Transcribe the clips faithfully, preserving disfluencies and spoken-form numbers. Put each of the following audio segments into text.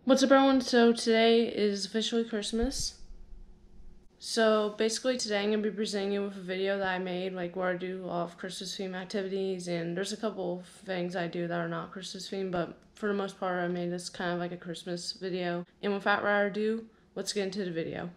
What's up, everyone? So today is officially Christmas. So basically today I'm going to be presenting you with a video that I made, like where I do a lot of Christmas theme activities, and there's a couple of things I do that are not Christmas themed, but for the most part I made this kind of like a Christmas video. And without further ado, let's get into the video.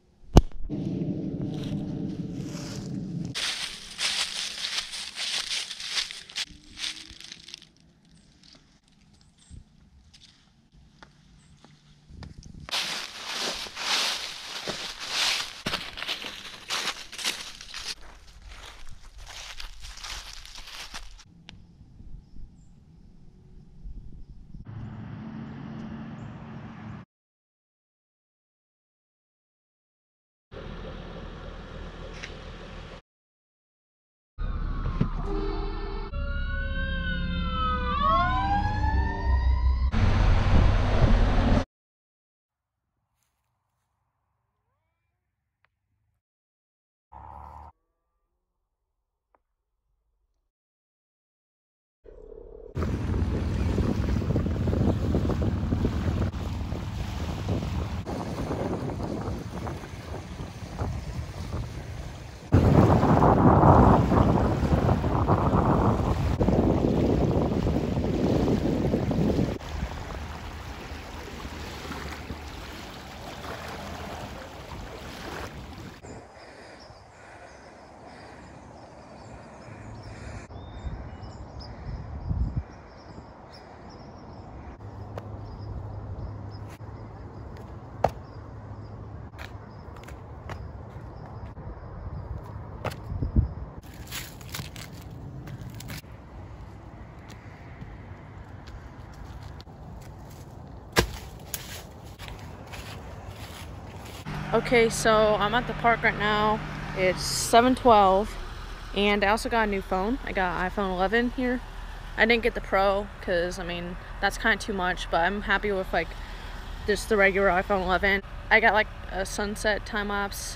Okay, so I'm at the park right now. It's seven twelve, and I also got a new phone. I got an iPhone eleven here. I didn't get the Pro because, I mean, that's kind of too much, but I'm happy with, like, just the regular iPhone eleven. I got, like, a sunset time-lapse,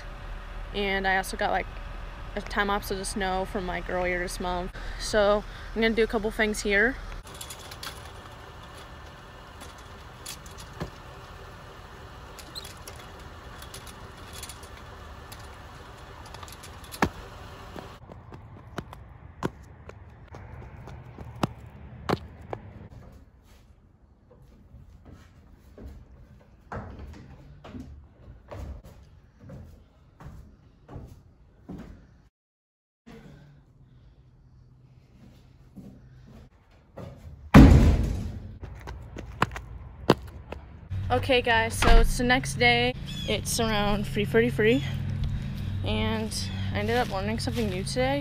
and I also got, like, a time-lapse of the snow from, like, earlier this month. So I'm going to do a couple things here. Okay guys, so it's the next day. It's around three thirty-three, and I ended up learning something new today.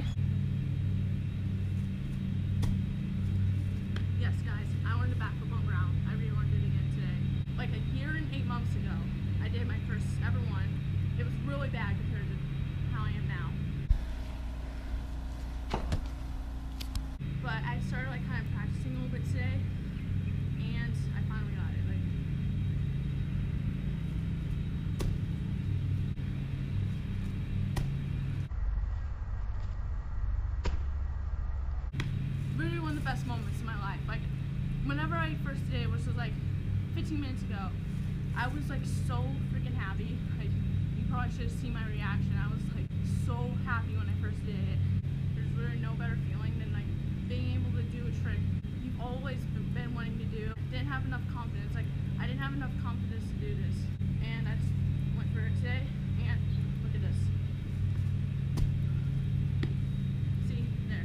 Yes guys, I learned a backflip on ground. I relearned it again today. Like a year and eight months ago, I did my first ever one. It was really bad compared to how I am now. But I started like kind of practicing a little bit today, and I finally got it. Like, literally one of the best moments in my life. Like, whenever I first did it, which was like fifteen minutes ago, I was like so freaking happy. Like, you probably should have seen my reaction. I was like so happy when I first did it. There's really no better feeling than like being able to do a trick you've always been wanting to do. Didn't have enough confidence. Like, I didn't have enough confidence to do this, and I just went for it today. And look at this. See there.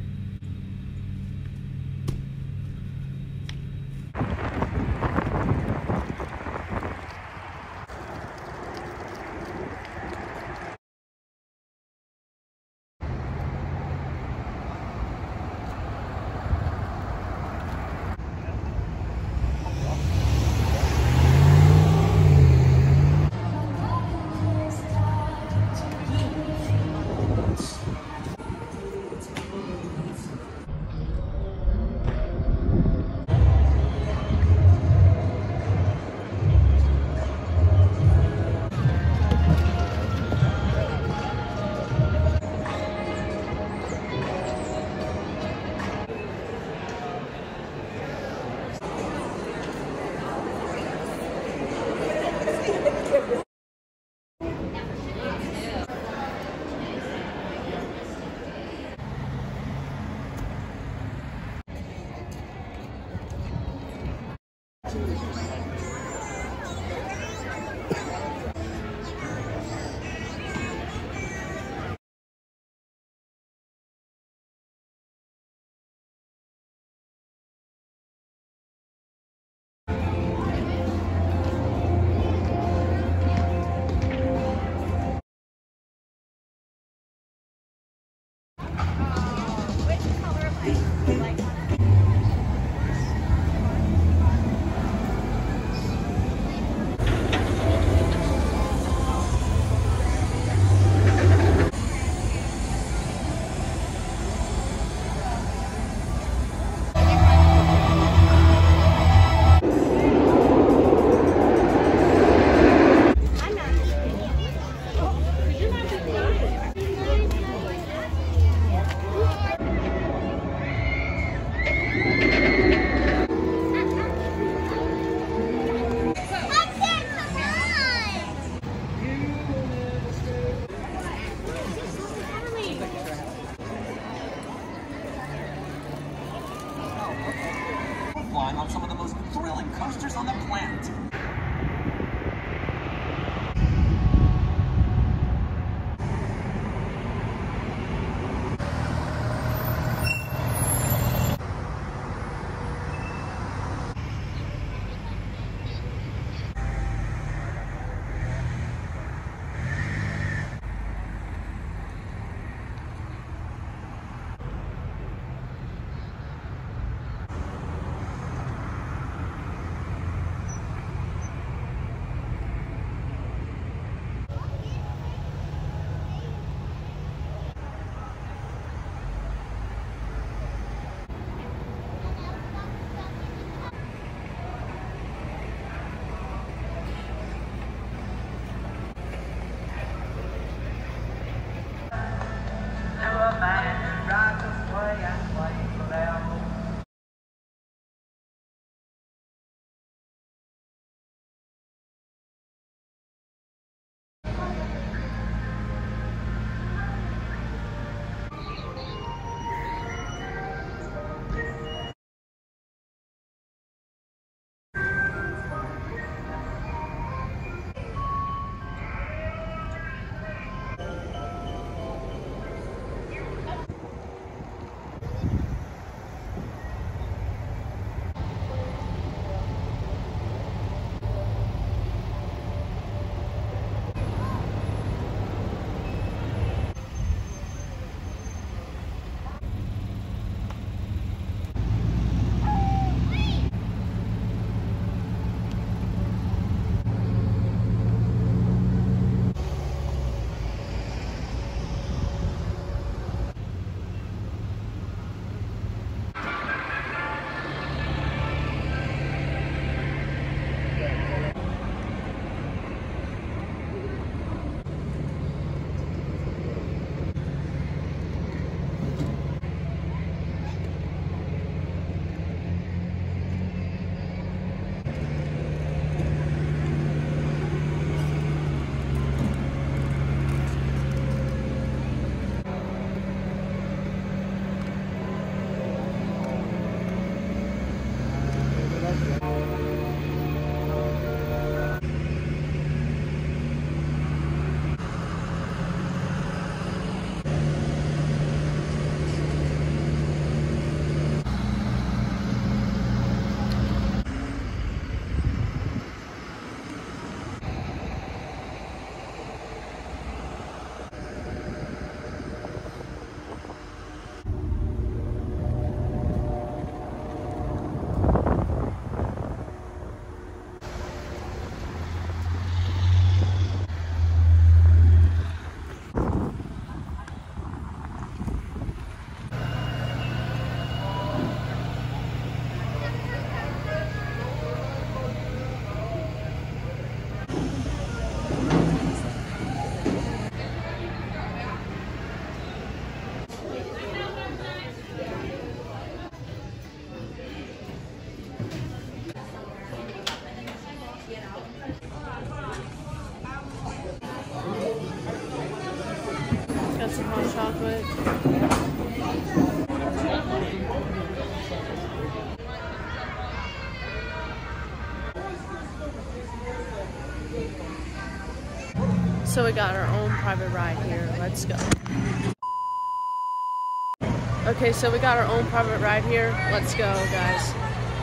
Got some hot chocolate. So we got our own private ride here. Let's go. Okay, so we got our own private ride here. Let's go, guys.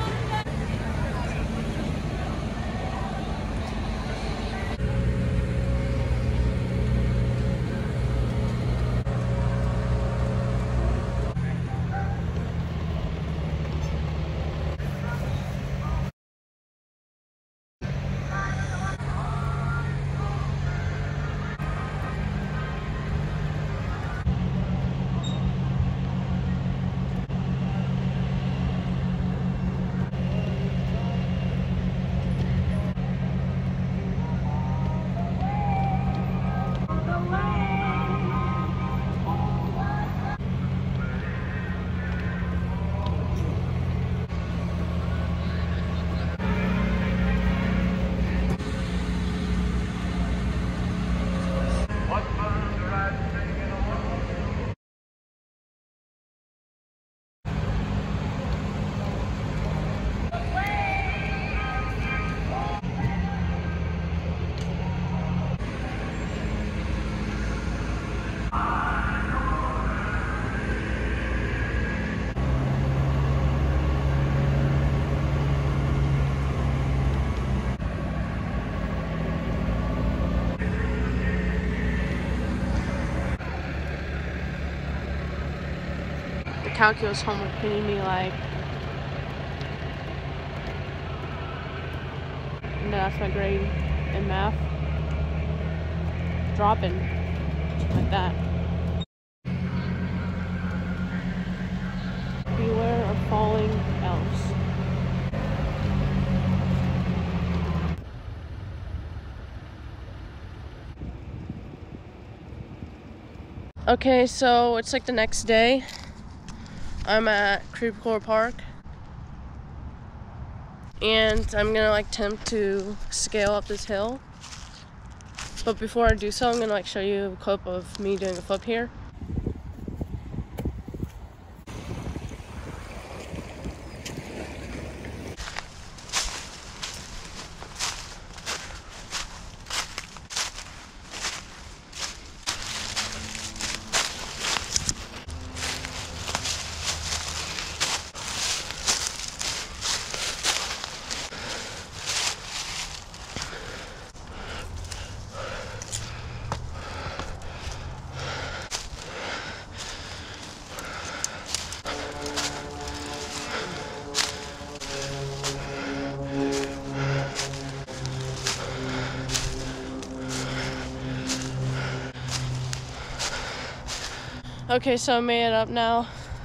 Calculus homework hitting me like, and that's my grade in math, dropping like that. Beware of falling elves. Okay, so it's like the next day. I'm at Creve Coeur Park, and I'm gonna like attempt to scale up this hill. But before I do so, I'm gonna like show you a clip of me doing a flip here. Okay, so I made it up now.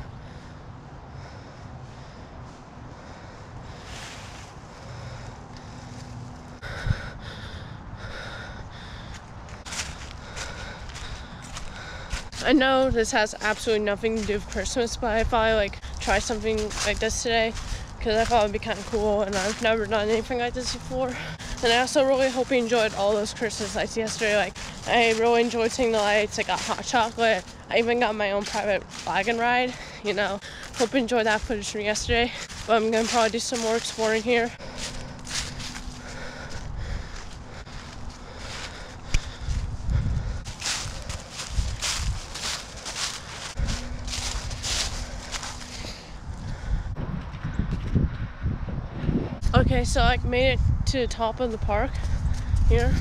I know this has absolutely nothing to do with Christmas, but I thought I'd like try something like this today because I thought it would be kind of cool, and I've never done anything like this before. And I also really hope you enjoyed all those Christmas lights yesterday. Like, I really enjoyed seeing the lights. I got hot chocolate. I even got my own private wagon ride, you know. Hope you enjoyed that footage from yesterday. But I'm gonna probably do some more exploring here. Okay, so I made it to the top of the park here.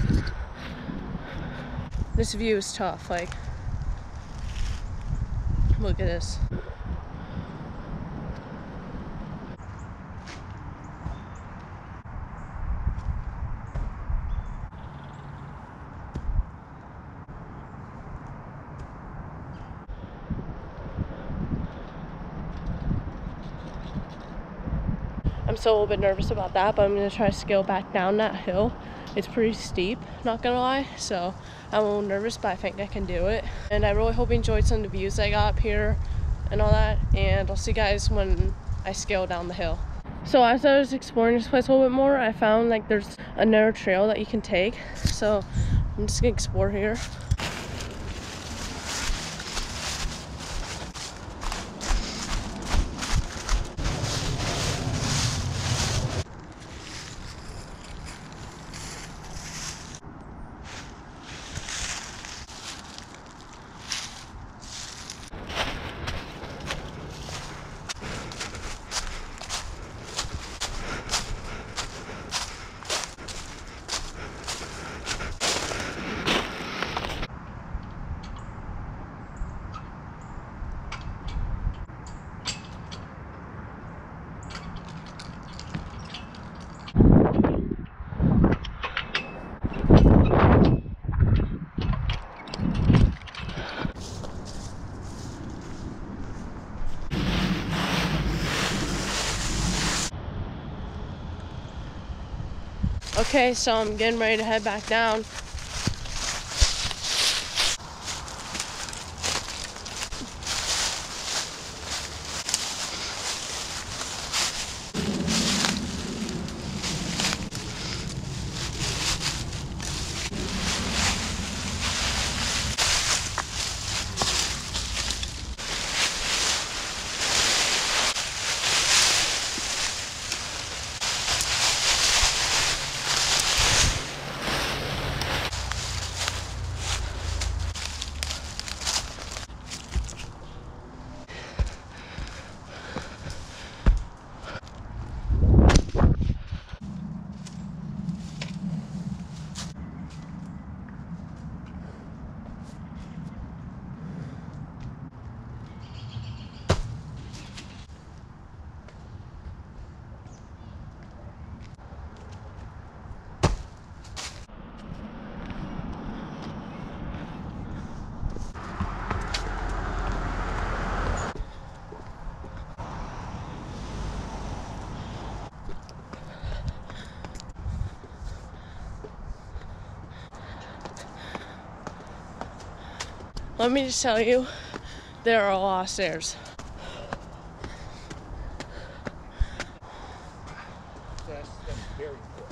This view is tough, like, look at this. I'm still a little bit nervous about that, but I'm gonna try to scale back down that hill. It's pretty steep, not gonna lie, so I'm a little nervous, but I think I can do it. And I really hope you enjoyed some of the views I got up here and all that, and I'll see you guys when I scale down the hill. So as I was exploring this place a little bit more, I found like there's a narrow trail that you can take. So I'm just gonna explore here. Okay, so I'm getting ready to head back down. Let me just tell you, there are a lot of stairs. That's, that's very good.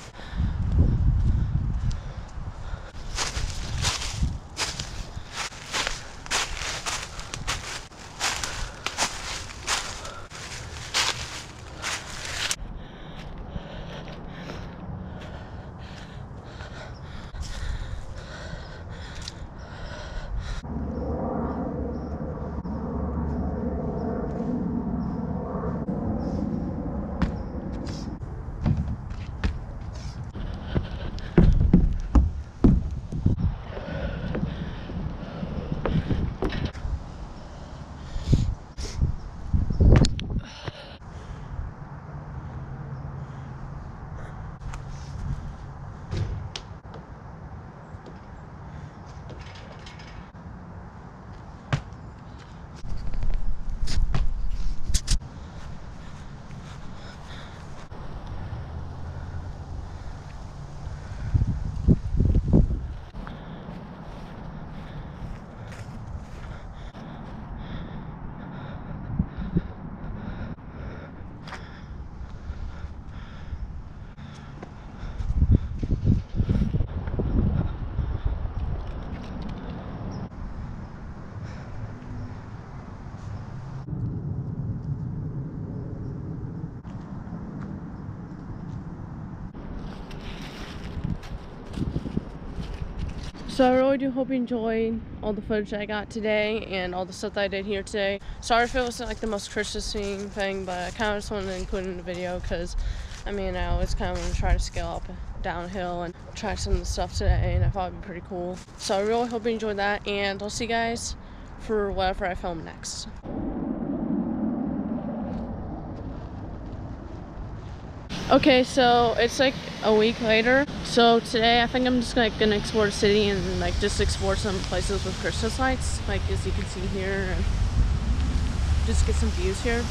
So I really do hope you enjoyed all the footage I got today and all the stuff that I did here today. Sorry if it wasn't like the most Christmassy thing, but I kind of just wanted to include it in the video because, I mean, I always kind of want to try to scale up downhill and try some of the stuff today, and I thought it'd be pretty cool. So I really hope you enjoyed that, and I'll see you guys for whatever I film next. Okay, so it's like a week later. So today I think I'm just like gonna explore the city and like just explore some places with Christmas lights, like as you can see here, and just get some views here.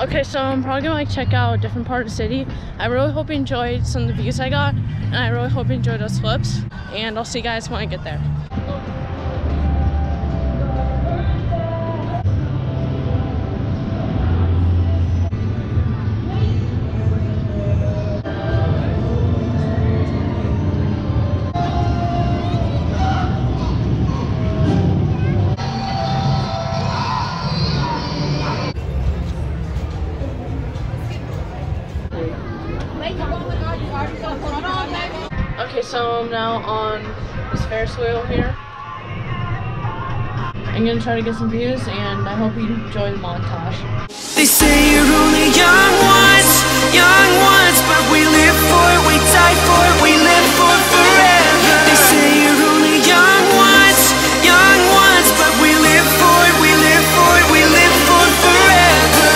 Okay, so I'm probably gonna like check out a different part of the city. I really hope you enjoyed some of the views I got, and I really hope you enjoyed those flips. And I'll see you guys when I get there. Okay, so I'm now on this Ferris wheel here. I'm gonna try to get some views, and I hope you enjoy the montage. They say you're only young once, young once, but we live for it, we die for it, we live for forever. They say you're only young once, young once, but we live for it, we live for it, we live for forever.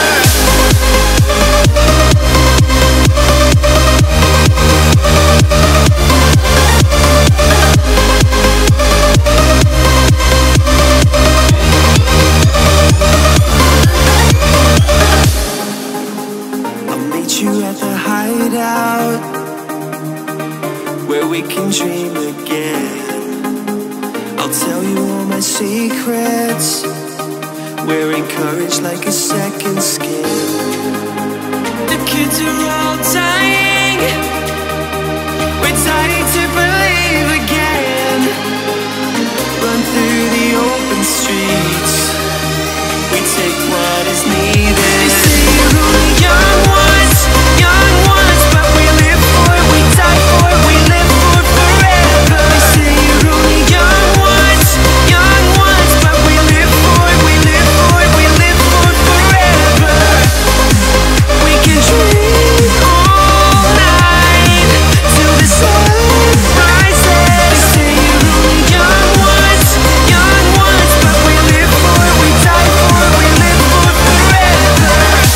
Where we can dream again. I'll tell you all my secrets. We're encouraged like a second skin. The kids are all dying. We're dying to believe again. Run through the open streets. We take what is needed. They say you're only young ones, young ones, but we live for it, we die for it, we live for forever. They say you're only young ones, young ones, but we live for it, we live for it, we live for forever. We can dream all night till the sun rises. They say you're only young ones, young ones, but we live for it, we die for it, we live for forever.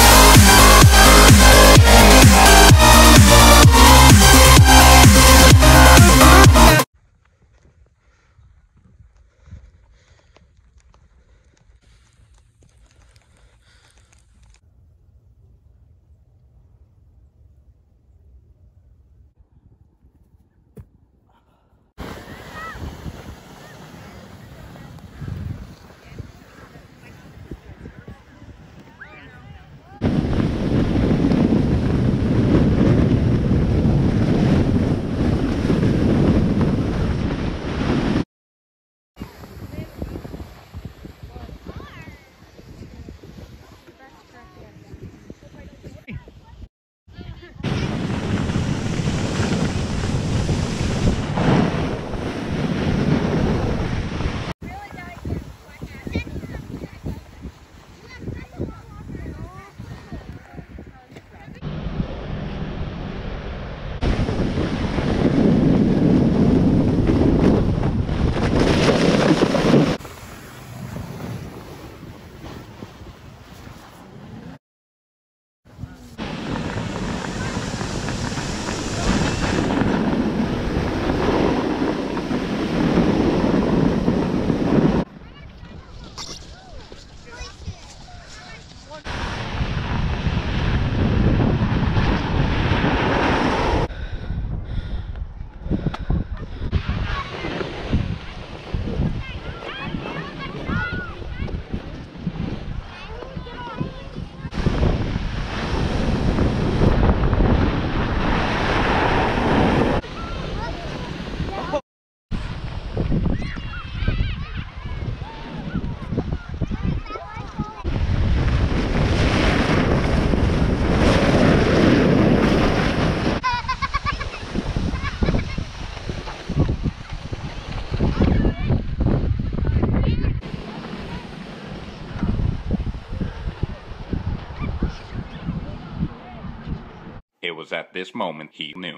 It was at this moment he knew.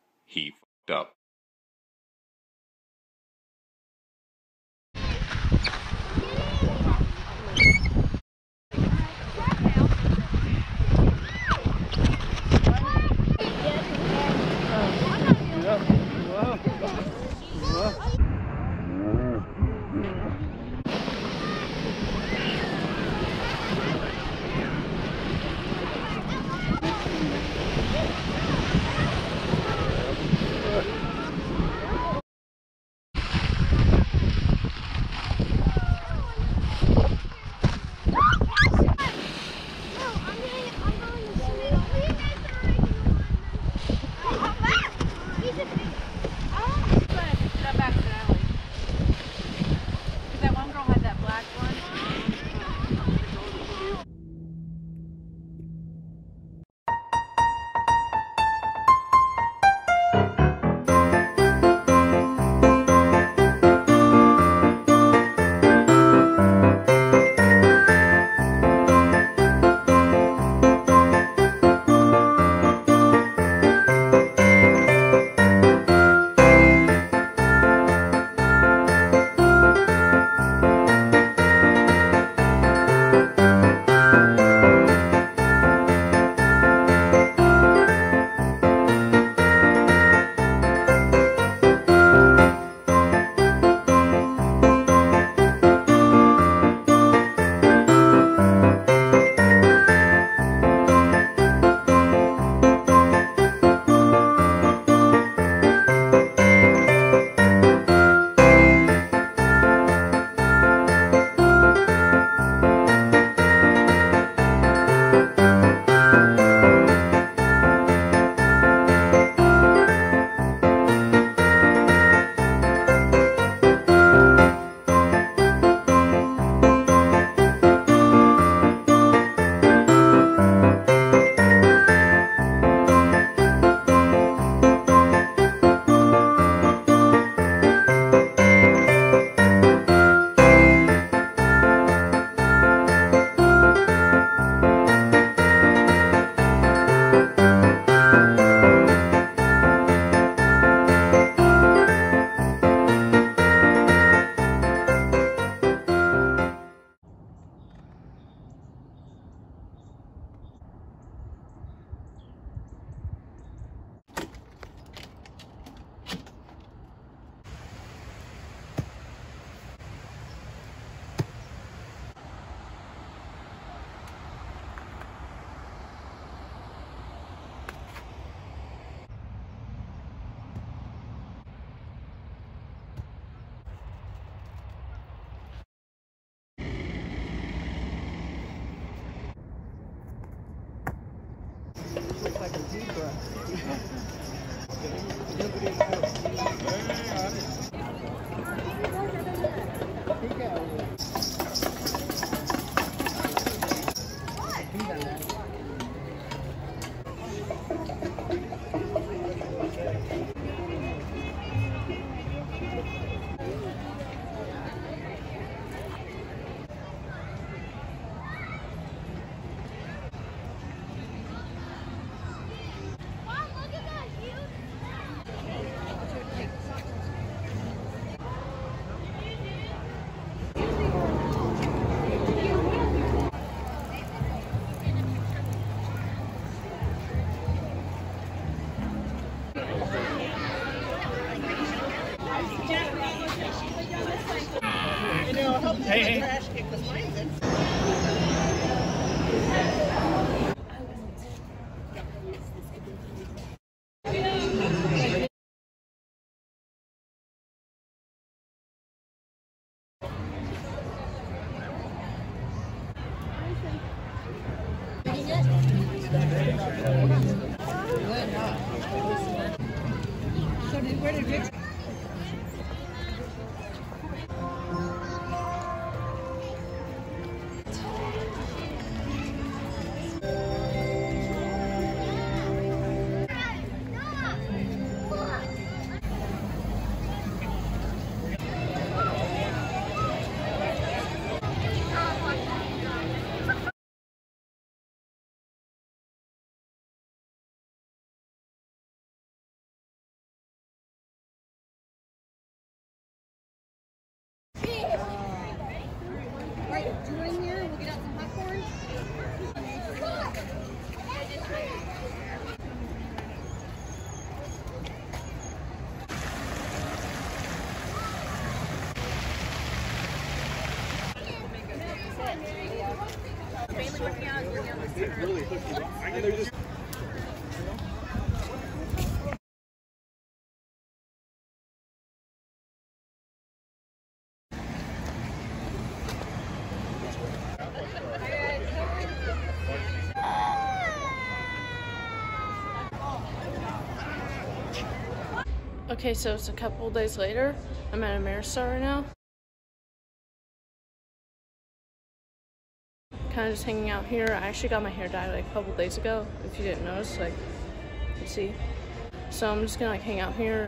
He fucked up. like a zebra. Hey, hey. So did, where did Rich? Right, join here. We'll get out some popcorn. Mainly working out is working on this. Really? I can just. Okay, so it's a couple days later. I'm at Ameristar right now. Kind of just hanging out here. I actually got my hair dyed like a couple days ago. If you didn't notice, like, you see. So I'm just gonna like hang out here.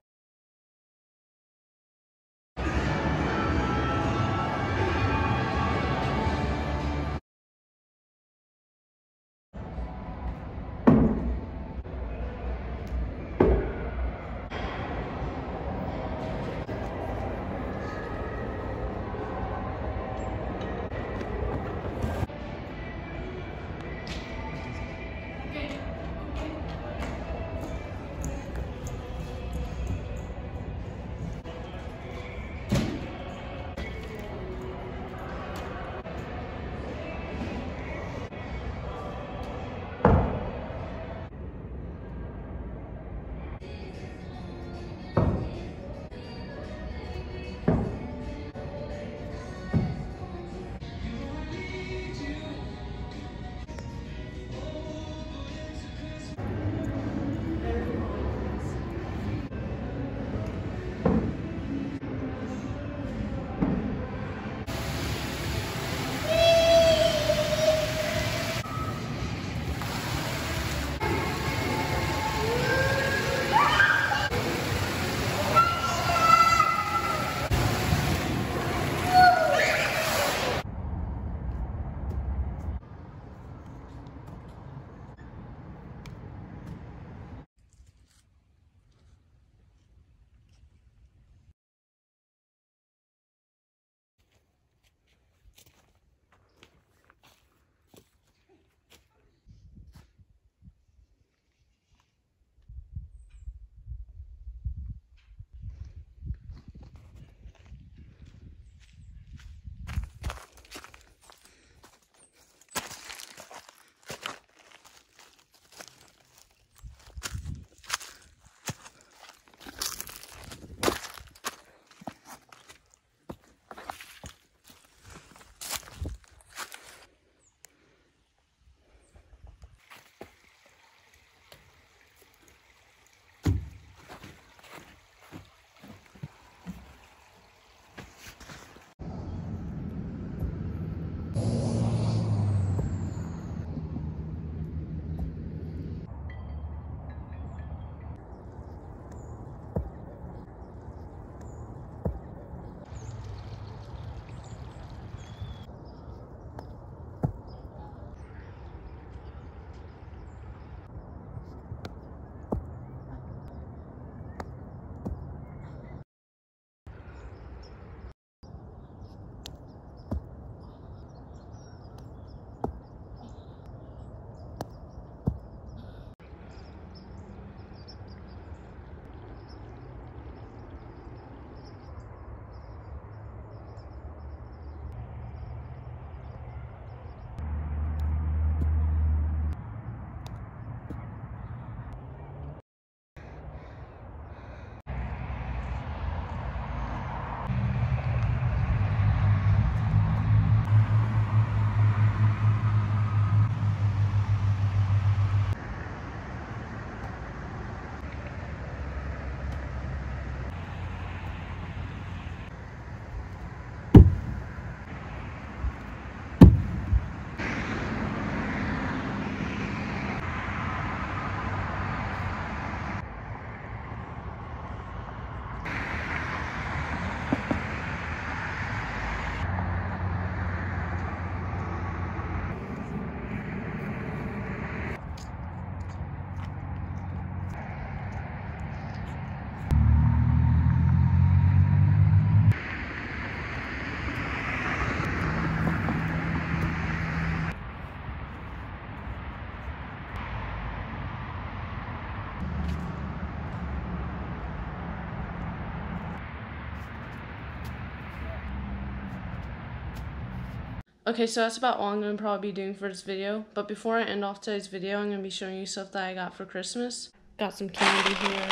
Okay, so that's about all I'm going to probably be doing for this video. But before I end off today's video, I'm going to be showing you stuff that I got for Christmas. Got some candy here.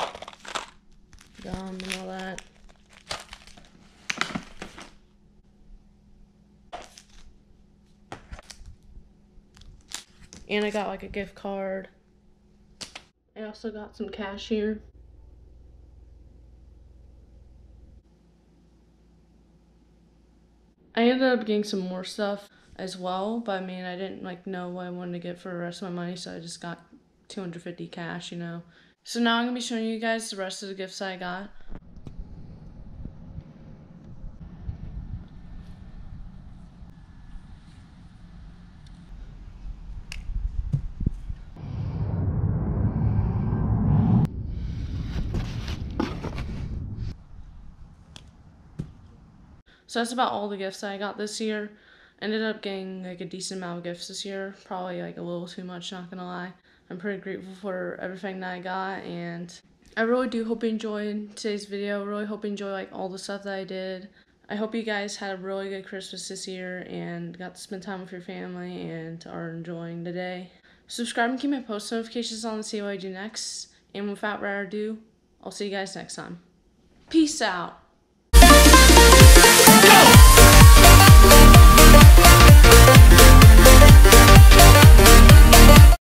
Gum and all that. And I got like a gift card. I also got some cash here. I ended up getting some more stuff as well, but I mean, I didn't like know what I wanted to get for the rest of my money, so I just got two hundred fifty cash, you know. So now I'm gonna be showing you guys the rest of the gifts I got. So that's about all the gifts I got this year. Ended up getting like a decent amount of gifts this year. Probably like a little too much, not gonna lie. I'm pretty grateful for everything that I got, and I really do hope you enjoyed today's video. Really hope you enjoy like all the stuff that I did. I hope you guys had a really good Christmas this year and got to spend time with your family and are enjoying the day. Subscribe and keep my post notifications on to see what I do next. And without further ado, I'll see you guys next time. Peace out.